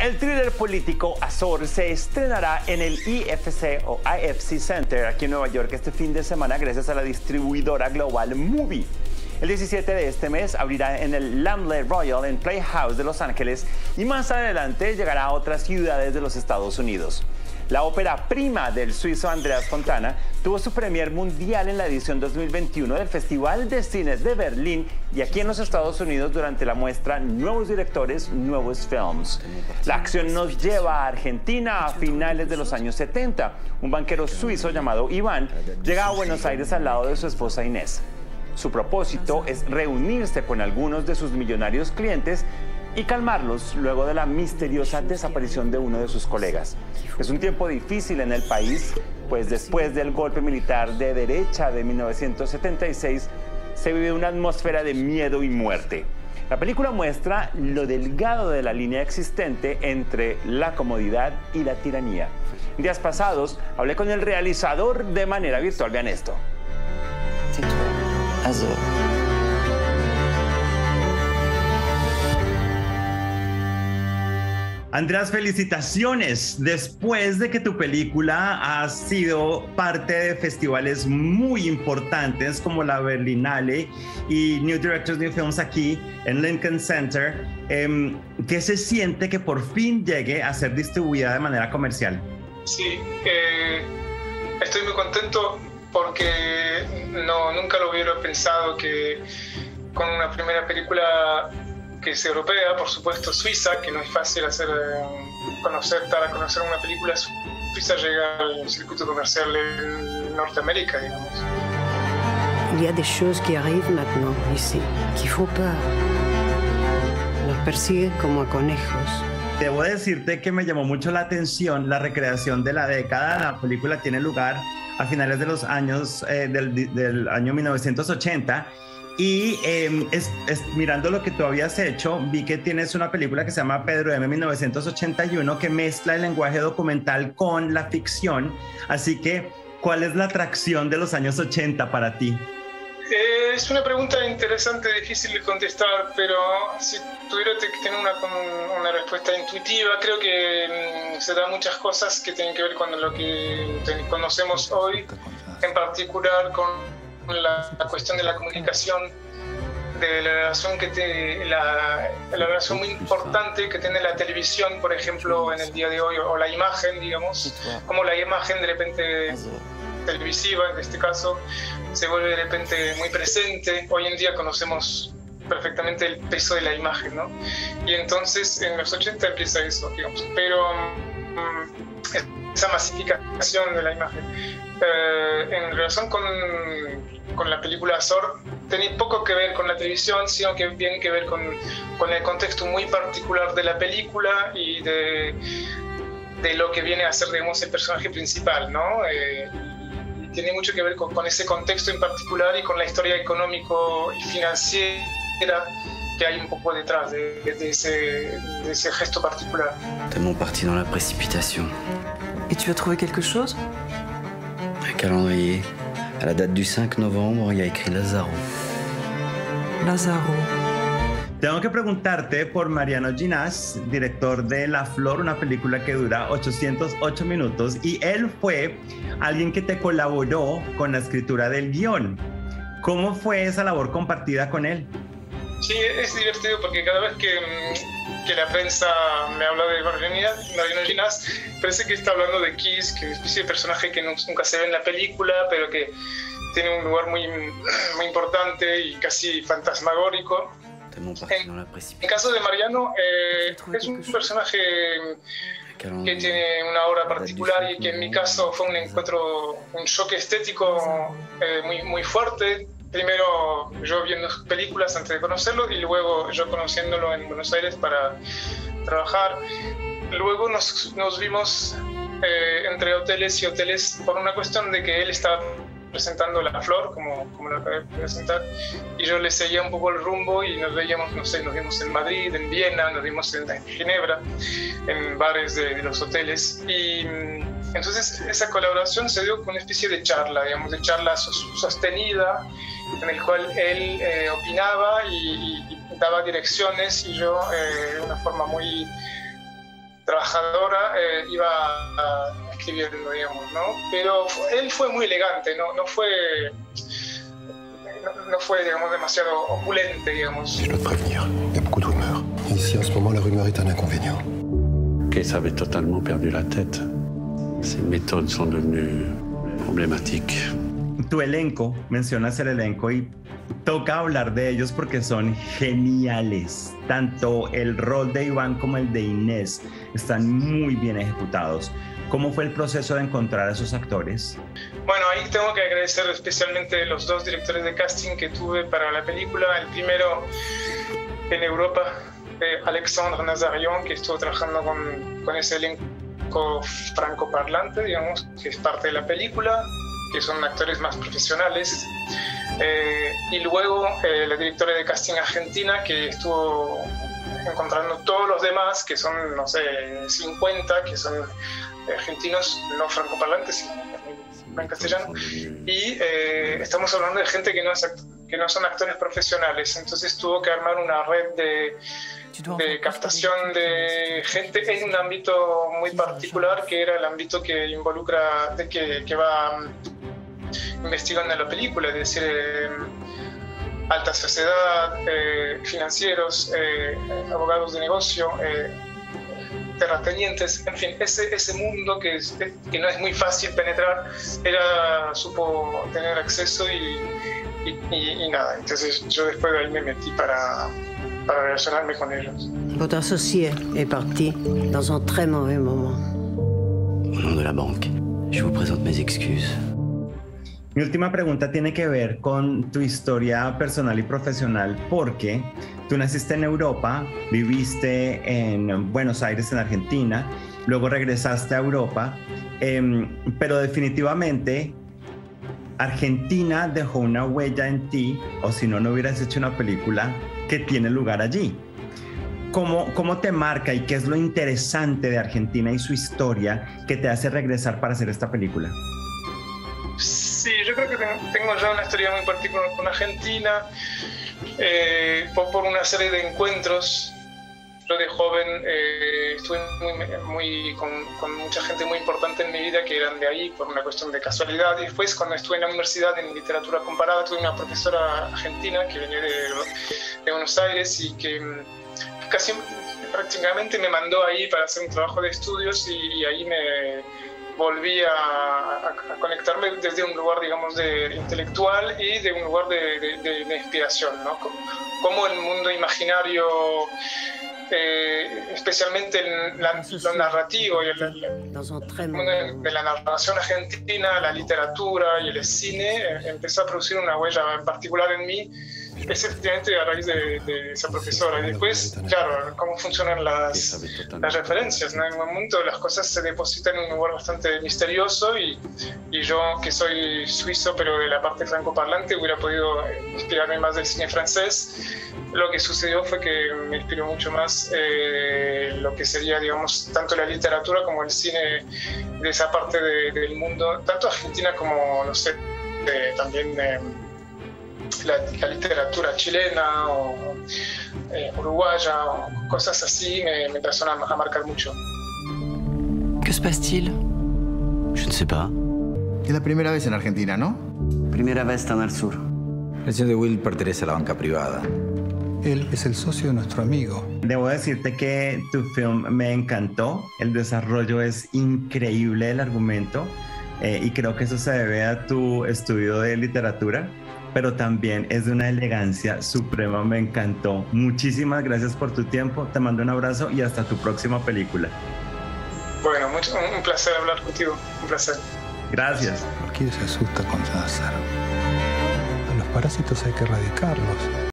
El thriller político Azor se estrenará en el IFC o IFC Center aquí en Nueva York este fin de semana gracias a la distribuidora global Movie. El 17 de este mes abrirá en el Laemmle Royal en Playhouse de Los Ángeles y más adelante llegará a otras ciudades de los Estados Unidos. La ópera prima del suizo Andreas Fontana tuvo su premier mundial en la edición 2021 del Festival de Cine de Berlín y aquí en los Estados Unidos durante la muestra Nuevos Directores, Nuevos Films. La acción nos lleva a Argentina a finales de los años 70. Un banquero suizo llamado Iván llega a Buenos Aires al lado de su esposa Inés. Su propósito es reunirse con algunos de sus millonarios clientes y calmarlos luego de la misteriosa desaparición de uno de sus colegas. Es un tiempo difícil en el país, pues después del golpe militar de derecha de 1976 se vive una atmósfera de miedo y muerte. La película muestra lo delgado de la línea existente entre la comodidad y la tiranía. En días pasados hablé con el realizador de manera virtual. Vean esto. Azor. Andreas, felicitaciones. Después de que tu película ha sido parte de festivales muy importantes como la Berlinale y New Directors, New Films aquí en Lincoln Center, ¿qué se siente que por fin llegue a ser distribuida de manera comercial? Sí, estoy muy contento porque nunca lo hubiera pensado que con una primera película que es europea, por supuesto suiza, que no es fácil dar a conocer una película suiza, llega al circuito comercial en Norteamérica, digamos. Il y a des choses qui arrivent maintenant ici, qui font peur. Nos persiguen como a conejos. Debo decirte que me llamó mucho la atención la recreación de la década. La película tiene lugar a finales de los años del año 1980. Y mirando lo que tú habías hecho, vi que tienes una película que se llama Pedro M. 1981 que mezcla el lenguaje documental con la ficción. Así que, ¿cuál es la atracción de los años 80 para ti? Es una pregunta interesante, difícil de contestar, pero si tuviera que tener una respuesta intuitiva, creo que se dan muchas cosas que tienen que ver con lo que conocemos hoy, en particular con la cuestión de la comunicación, de la relación la relación muy importante que tiene la televisión, por ejemplo, en el día de hoy, o la imagen, digamos, como la imagen de repente televisiva, en este caso, se vuelve de repente muy presente. Hoy en día conocemos perfectamente el peso de la imagen, ¿no? Y entonces en los 80 empieza eso, digamos, pero esa masificación de la imagen. En relación con la película Azor, tenía poco que ver con la televisión, sino que bien que ver con el contexto muy particular de la película y de lo que viene a ser, digamos, el personaje principal, ¿no? Tiene mucho que ver con ese contexto en particular y con la historia económico y financiera que hay un poco detrás de ese gesto particular. Tellement parti dans la précipitation. Et tu as trouvé quelque chose? Un calendrier. À la date du 5 novembre, il y a écrit Lazaro. Lazaro. Tengo que preguntarte por Mariano Ginás, director de La Flor, una película que dura 808 minutos, y él fue alguien que te colaboró con la escritura del guión. ¿Cómo fue esa labor compartida con él? Sí, es divertido porque cada vez que la prensa me habla de Mariano Ginás, parece que está hablando de Kiss, que es una especie de personaje que nunca se ve en la película, pero que tiene un lugar muy, muy importante y casi fantasmagórico. En el caso de Mariano, es un personaje que tiene una obra particular y que en mi caso fue un choque estético muy, muy fuerte. Primero yo viendo películas antes de conocerlo y luego yo conociéndolo en Buenos Aires para trabajar. Luego nos vimos entre hoteles y hoteles por una cuestión de que él estaba presentando La Flor, como lo acabé de presentar, y yo le seguía un poco el rumbo y nos veíamos, no sé, nos vimos en Madrid, en Viena, nos vimos en Ginebra, en bares de los hoteles, y entonces esa colaboración se dio con una especie de charla, digamos, de charla sostenida, en el cual él opinaba y daba direcciones y yo de una forma muy trabajadora iba escribiendo, digamos, ¿no? Pero él fue muy elegante, no fue, digamos, demasiado opulente, digamos. Je dois te prévenir, il y a beaucoup de rumeurs. Ici, en ce moment, la rumeur est un inconvénient. Keith avait totalement perdu la tête. Ses méthodes sont devenues problématiques. Tu elenco, mencionas el elenco y toca hablar de ellos porque son geniales. Tanto el rol de Iván como el de Inés están muy bien ejecutados. ¿Cómo fue el proceso de encontrar a esos actores? Bueno, ahí tengo que agradecer especialmente los dos directores de casting que tuve para la película. El primero en Europa, Alexandre Nazarian, que estuvo trabajando con ese elenco francoparlante, digamos, que es parte de la película, que son actores más profesionales. Y luego la directora de casting argentina, que estuvo encontrando todos los demás, que son, no sé, 50, que son argentinos no francoparlantes, sino en castellano. Y estamos hablando de gente que no son actores profesionales. Entonces tuvo que armar una red de captación de gente en un ámbito muy particular, que era el ámbito que involucra, que va investigando en la película, es decir, alta sociedad, financieros, abogados de negocio, terratenientes, en fin, ese mundo que no es muy fácil penetrar, supo tener acceso y nada. Entonces yo después de ahí me metí para relacionarme con ellos. Votre associé est parti dans un très mauvais moment. Au nom de la banque, je vous présente mes excuses. Mi última pregunta tiene que ver con tu historia personal y profesional, porque tú naciste en Europa, viviste en Buenos Aires, en Argentina, luego regresaste a Europa, pero definitivamente Argentina dejó una huella en ti, o si no, no hubieras hecho una película que tiene lugar allí. ¿Cómo te marca y qué es lo interesante de Argentina y su historia que te hace regresar para hacer esta película? Sí, yo creo que tengo ya una historia muy particular con Argentina, por una serie de encuentros. Yo de joven estuve con mucha gente muy importante en mi vida que eran de ahí por una cuestión de casualidad. Y después, cuando estuve en la universidad en literatura comparada, tuve una profesora argentina que venía de Buenos Aires y que prácticamente me mandó ahí para hacer un trabajo de estudios, y ahí me volví a conectarme desde un lugar, digamos, de intelectual y de un lugar de inspiración, ¿no? Como el mundo imaginario, especialmente lo narrativo y el mundo de la narración argentina, la literatura y el cine, empezó a producir una huella en particular en mí, efectivamente a raíz de esa profesora. Y después, claro, cómo funcionan las referencias, ¿no? En un momento las cosas se depositan en un lugar bastante misterioso, y yo, que soy suizo pero de la parte francoparlante, hubiera podido inspirarme más del cine francés. Lo que sucedió fue que me inspiró mucho más lo que sería, digamos, tanto la literatura como el cine de esa parte del mundo, tanto Argentina como, no sé, también la literatura chilena o uruguaya o cosas así me empezaron a marcar mucho. Que se passe-t-il? Je ne sais pas. Es la primera vez en Argentina, ¿no? Primera vez tan al sur. El señor de Will pertenece a la banca privada. Él es el socio de nuestro amigo. Debo decirte que tu film me encantó. El desarrollo es increíble del argumento, y creo que eso se debe a tu estudio de literatura, pero también es de una elegancia suprema. Me encantó. Muchísimas gracias por tu tiempo. Te mando un abrazo y hasta tu próxima película. Bueno, un placer hablar contigo. Un placer. Gracias. ¿Por qué se asusta con César? A los parásitos hay que erradicarlos.